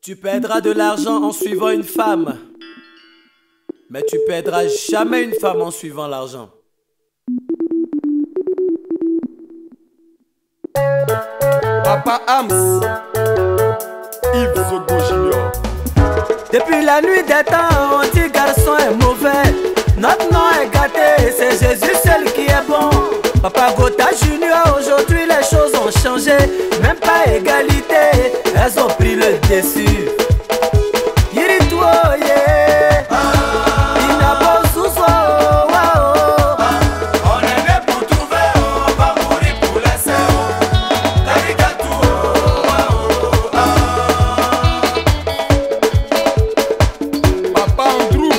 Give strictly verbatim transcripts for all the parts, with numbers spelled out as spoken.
Tu perdras de l'argent en suivant une femme, mais tu perdras jamais une femme en suivant l'argent. Papa Hams, Yves Zogo Junior. Depuis la nuit des temps, on dit garçon est mauvais. Notre nom est gâté, c'est Jésus seul qui est bon. Papa Gota Junior, aujourd'hui les choses ont changé. Même pas égalité, elles ont pris le dessus. Yirito, yeah. Il n'a pas sous-so, oh, oh. On est né pour trouver, on va mourir pour laisser. Tarigatou, oh, oh, oh. Papa Andrew,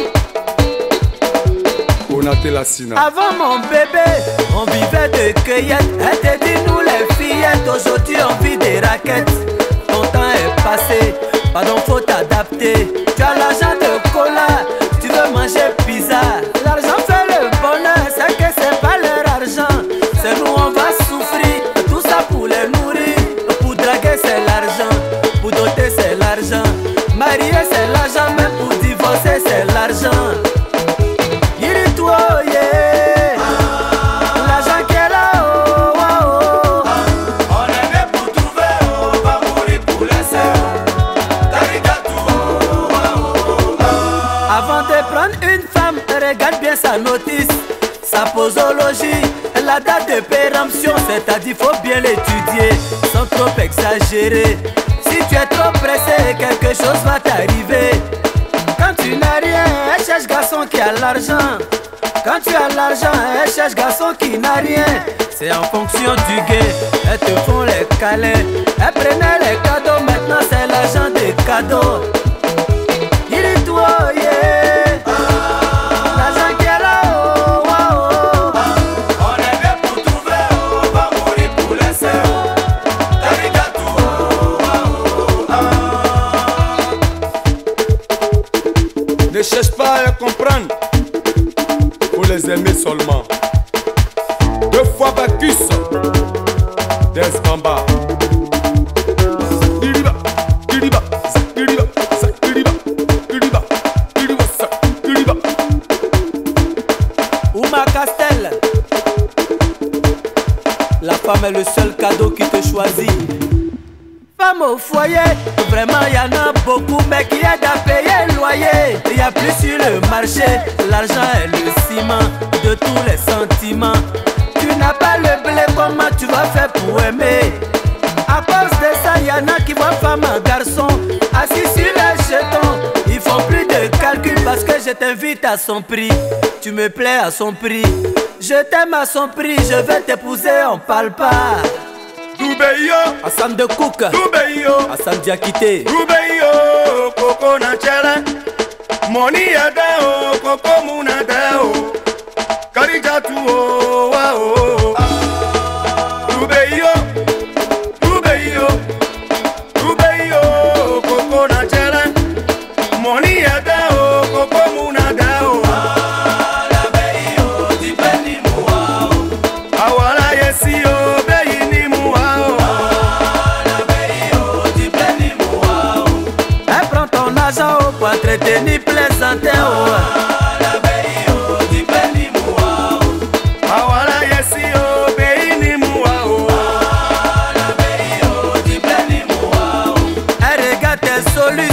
Konaté Lassina. Avant mon bébé, on vivait de cueillettes. Elle te dit nous les fillettes, aujourd'hui on vit des raquettes. Ton temps est passé, pardon faut t'adapter. Tu as l'argent de cola, tu veux manger pizza. L'argent fait le bonheur, c'est que c'est pas leur argent. C'est nous on va souffrir, tout ça pour les nourrir. Pour draguer c'est l'argent, pour doter c'est l'argent. Marier c'est l'argent, même pour divorcer c'est l'argent. Regarde bien sa notice, sa posologie, la date de péremption, c'est-à-dire faut bien l'étudier, sans trop exagérer. Si tu es trop pressé, quelque chose va t'arriver. Quand tu n'as rien, elle cherche garçon qui a l'argent. Quand tu as l'argent, elle cherche garçon qui n'a rien. C'est en fonction du gain, elles te font les câlins. Elles prenaient les cadeaux, maintenant c'est l'argent des cadeaux. Dis-toi, yeah. Ne cherche pas à comprendre, faut les aimer seulement. Deux fois Bacchus, des Bamba. Diriba, diriba, diriba, diriba, diriba, diriba, diriba. Ouma Castel, la femme est le seul cadeau qui te choisit. Femme au foyer, vraiment y en a beaucoup, mais qui aident à payer le loyer. Y a plus sur le marché, l'argent est le ciment de tous les sentiments. Tu n'as pas le blé, comment tu vas faire pour aimer? À cause de ça, y en a qui voient femme en garçon, assis sur les jetons. Ils font plus de calcul parce que je t'invite à son prix. Tu me plais à son prix, je t'aime à son prix, je vais t'épouser, on parle pas. Doubeyo, Hassan de Cook, Doubeyo, Hassan Diakité, Doubeyo, Koko Nachela, Moni Adao, Koko Munadao, Karijatu, oh, oh, Doubeyo, Doubeyo, Doubeyo, Koko Nachela, Moni Adao, Koko Munadao, Awala Yesio. Pour entretenir plaisanter, oh. La veille, oh, du béni moua, oh. Awala yesi, oh, béni moua, oh. La veille, oh, du béni moua, oh. Elle regarde tes solutions.